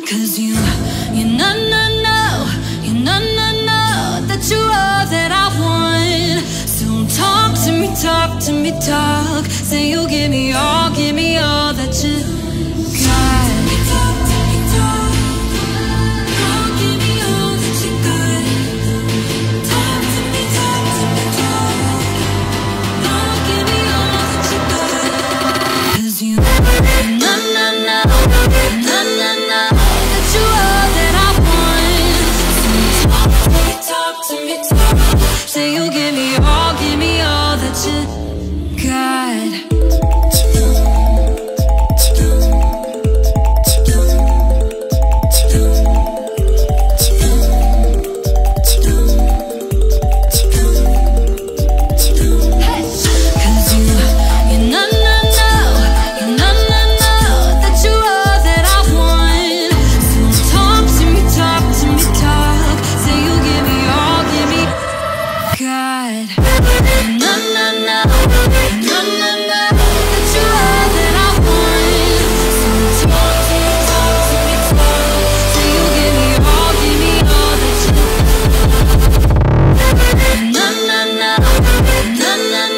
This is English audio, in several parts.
'Cause you know that you're all that I want. So talk to me, talk to me, talk. Say you'll give me all that you got. Say you'll give me all that you got.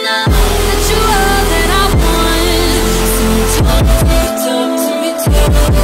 Talk to me,